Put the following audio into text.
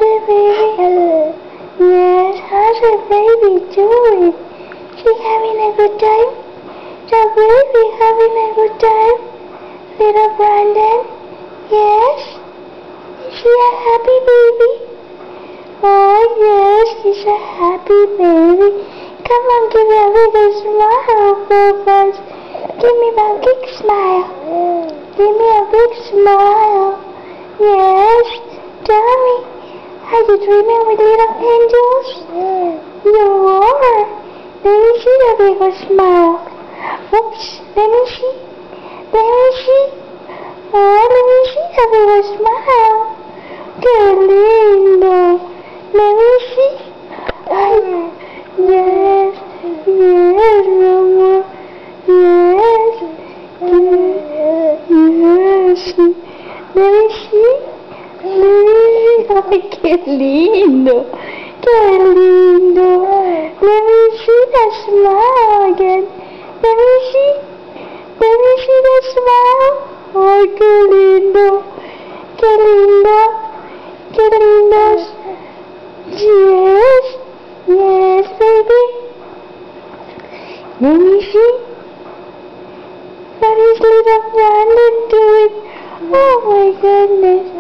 the baby? Yes, how's the baby doing? She having a good time? The baby having a good time? Little Brandon? Yes? Is she a happy baby? Oh yes, she's a happy baby. Come on, give me a big smile, Bubbles. Give me a big smile. Give me a big smile. Yes? Tell me, are you dreaming with little angels? You are. Let me see the big smile. Oops, let me see. Let me see. Oh, let me see the big smile. Qué lindo. Let me see. Yes, yes, Mama. Yes, yes. Let me see. Ay, qué lindo. Qué lindo. Let me see the smile again. Let me see. Let me see the smile. Ay, qué lindo. Qué lindo. Qué lindo. Yes. Yes, baby. Let me see. What is little Brandon doing? Oh my goodness.